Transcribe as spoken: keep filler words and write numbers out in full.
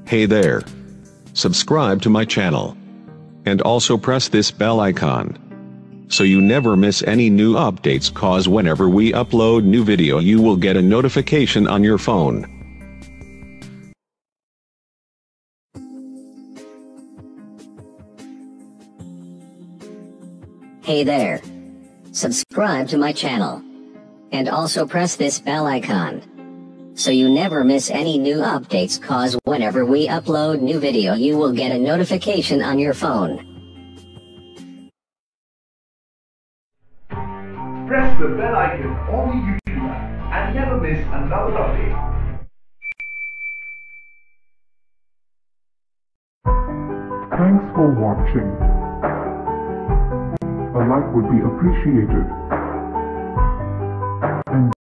Hey there. Subscribe to my channel. And also press this bell icon, so you never miss any new updates, cause whenever we upload new video you will get a notification on your phone. Hey there. Subscribe to my channel. And also press this bell icon, so you never miss any new updates, cause whenever we upload new video you will get a notification on your phone. Press the bell icon on the YouTube app and never miss another update. Thanks for watching. A like would be appreciated.